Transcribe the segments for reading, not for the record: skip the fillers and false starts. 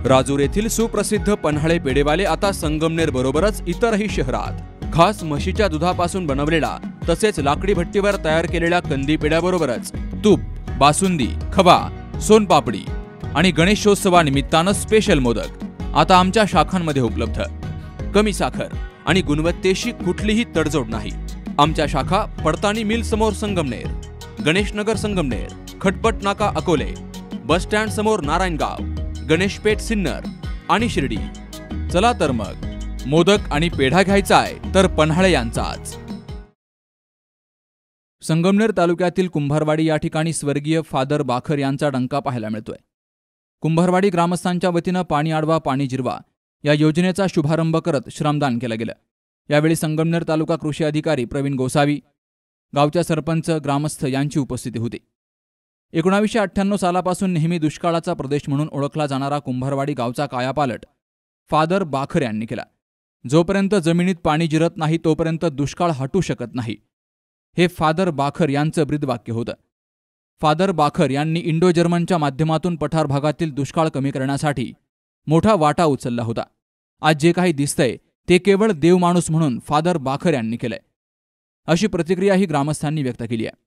राजूर येथील सुप्रसिद्ध पन्हाळे पेढेवाले आता संगमनेर बरोबरच इतरही शहरात खास म्हशीच्या दुधापासून बनवलेला तसेच लाकडी भट्टीवर तयार केलेल्या कंदी पेढ्याबरोबरच तूप, बासुंदी, खवा, सोनपापडी आणि गणेशोत्सवानिमित्तानं स्पेशल मोदक आता आमच्या शाखांमध्ये उपलब्ध। कमी साखर आणि गुणवत्तेशी कुठलीही तडजोड नाही। आमच्या शाखा पडतानी मिल समोर संगमनेर, गणेशनगर संगमनेर, खटपट नाका अकोले, बस स्टँड समोर नारायणगाव, गणेशपेठ सिन्नर आणि शिर्डी। चला तर मग मोदक आणि पेढा घ्यायचा आहे तर पन्हाळे यांचाच। संगमनेर तालुक्यातील कुंभारवाडी या ठिकाणी स्वर्गीय फादर बाखर यांचा डंका पाहायला मिळतोय। कुंभारवाडी ग्रामस्थांच्या वतीनं पाणी अडवा पाणी जिरवा या योजनेचा शुभारंभ करत श्रमदान केलं गेलं। यावेळी संगमनेर तालुका कृषी अधिकारी प्रवीण गोसावी, गावच्या सरपंच, ग्रामस्थ यांची उपस्थिती होती। 1998 सालापासून नेहमी दुष्काळाचा प्रदेश म्हणून ओळखला जाणारा कुंभारवाडी गावचा कायापालट फादर बाखर यांनी केला। जोपर्यंत जमिनीत पाणी जिरत नाही तोपर्यंत दुष्काळ हटू शकत नाही, हे फादर बाखर यांचं ब्रीदवाक्य होतं। फादर बाखर यांनी इंडो जर्मनच्या माध्यमातून पठार भागातील दुष्काळ कमी करण्यासाठी मोठा वाटा उचलला होता। आज जे काही दिसतंय ते केवळ देवमाणूस म्हणून फादर बाखर यांनी केलंय, अशी प्रतिक्रियाही ग्रामस्थांनी व्यक्त केली आहे।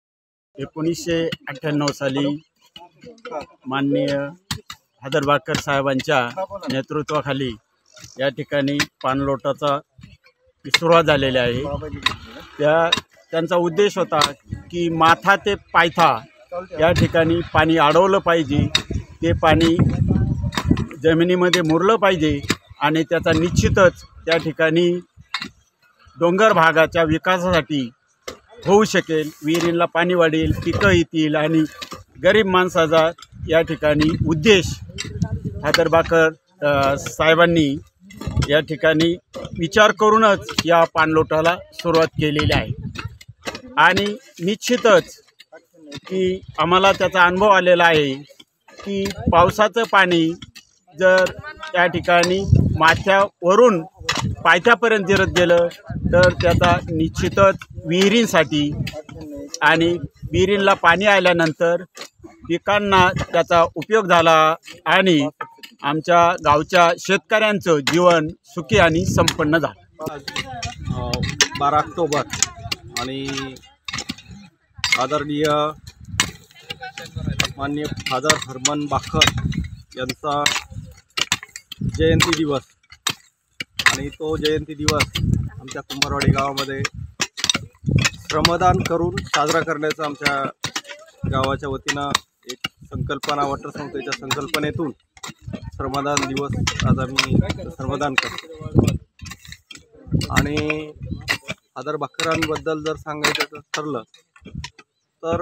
1998 साली माननीय फादर बाखर साहेबांच्या नेतृत्वाखाली या ठिकाणी पाणलोटाचा सुरुवात झालेली आहे। त्यांचा उद्देश होता की माथा ते पायथा या ठिकाणी पाणी अडवलं पाहिजे, ते पाणी जमिनीमध्ये मुरलं पाहिजे आणि त्याचा निश्चितच त्या ठिकाणी डोंगर भागाच्या विकासासाठी होऊ शकेल। विहिरींना पाणी वाढेल, पिकं येतील आणि गरीब माणसाचा या ठिकाणी उद्देश फादर बाखर साहेबांनी या ठिकाणी विचार करूनच या पाणलोटाला सुरुवात केलेली आहे। आणि निश्चितच की आम्हाला त्याचा अनुभव आलेला आहे की पावसाचं पाणी जर त्या ठिकाणी माथ्यावरून पायथ्यापर्यंत जिरत गेलं तर त्याचा निश्चितच विहिरींसाठी आणि विहिरींना पाणी आल्यानंतर पिकांना त्याचा उपयोग झाला आणि आमच्या गावच्या शेतकऱ्यांचं जीवन सुखी आणि संपन्न झालं। 12 ऑक्टोबर आणि आदरणीय माननीय फादर हरमन बाखर यांचा जयंती दिवस आणि तो जयंती दिवस आमच्या कुंभारवाडी गावामध्ये श्रमदान करून साजरा करण्याचा आमच्या गावाच्या वतीनं एक संकल्पना, वॉटर संस्थेच्या संकल्पनेतून श्रमदान दिवस आज आम्ही श्रमदान करतो। आणि फादर बाखरांबद्दल जर सांगायचं ठरलं तर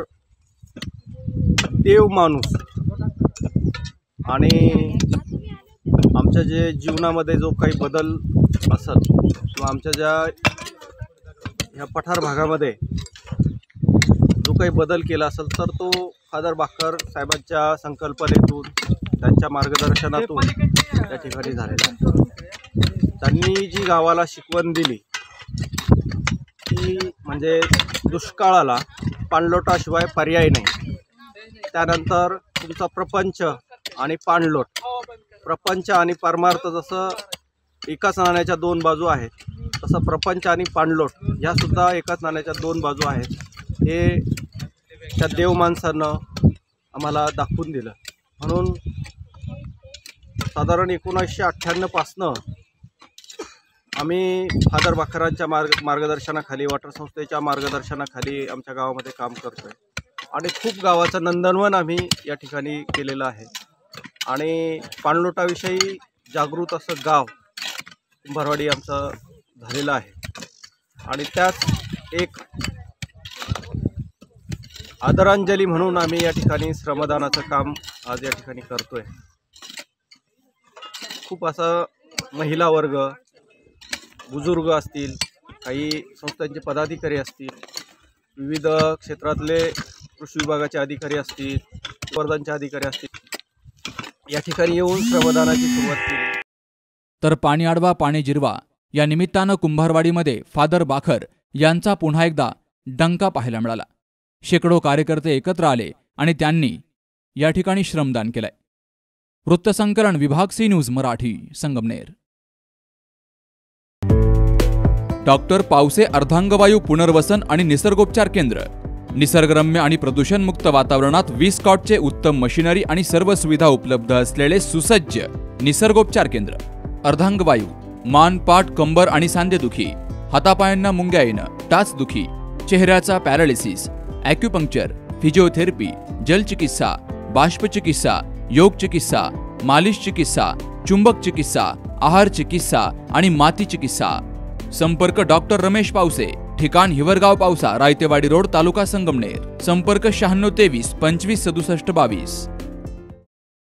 देव माणूस आणि आमच्या जे जीवनामध्ये जो काही बदल असेल किंवा आमच्या ज्या ह्या पठार भागामध्ये जो काही बदल केला असेल तर तो फादर बाखर साहेबांच्या संकल्पनेतून, त्यांच्या मार्गदर्शनातून त्या ठिकाणी झालेला आहे। त्यांनी जी गावाला शिकवण दिली ती म्हणजे दुष्काळाला पाणलोटाशिवाय पर्याय नाही। त्यानंतर तुमचा प्रपंच आणि पाणलोट, प्रपंच आणि परमार्थ जसं एकाच नाण्याच्या दोन बाजू आहेत, तसं प्रपंच आणि पाणलोट ह्यासुद्धा एकाच नाण्याच्या दोन बाजू आहेत, हे त्या देव माणसानं आम्हाला दाखवून दिलं। म्हणून साधारण 1998 पासनं आम्ही फादर बाखरांच्या मार्गदर्शनाखाली, वॉटर संस्थेच्या मार्गदर्शनाखाली आमच्या गावामध्ये काम करतो आहे आणि खूप गावाचं नंदनवन आम्ही या ठिकाणी केलेलं आहे। आणि पाणलोटाविषयी जागृत असं गाव कुंभारवाडी आमचं झालेलं आहे आणि त्यात एक आदरांजली म्हणून आम्ही या ठिकाणी श्रमदानाचं काम आज या ठिकाणी करतोय। खूप असं महिला वर्ग, बुजुर्ग असतील, काही संस्थांचे पदाधिकारी असतील, विविध क्षेत्रातले कृषी विभागाचे अधिकारी असतील, वर्धनचे अधिकारी असतील, या ठिकाणी येऊन श्रमदानाची सुरुवात केली। तर पाणी अडवा पाणी जिरवा या निमित्तानं कुंभारवाडीमध्ये फादर बाखर यांचा पुन्हा एकदा डंका पाहायला मिळाला। शेकडो कार्यकर्ते एकत्र आले आणि त्यांनी या ठिकाणी श्रमदान केलंय। वृत्तसंकलन विभाग C news Marathi, Sangamner. Doctor Pawase अर्धांगवायू पुनर्वसन आणि निसर्गोपचार केंद्र. निसर्गरम्य आणि प्रदूषणमुक्त वातावरणात 20 कॉटचे उत्तम मशिनरी आणि सर्व सुविधा उपलब्ध असलेले सुसज्ज निसर्गोपचार केंद्र. अर्धांगवायू, मान, पाठ, कंबर आणि सांधेदुखी, हातापायांना मुंग्या येणं, टाचदुखी, चेहऱ्याचा पॅरालिसिस, ॲक्युपंक्चर, फिजिओथेरपी, जलचिकित्सा, बाष्पचिकित्सा, योग चिकित्सा, मालिश चिकित्सा, चुंबक चिकित्सा, आहार चिकित्सा आणि माती चिकित्सा. संपर्क डॉक्टर रमेश पावसे, ठिकाण हिवरगाव पावसा, रायतेवाडी रोड, तालुका संगमनेर. संपर्क 96 23 25 67 22.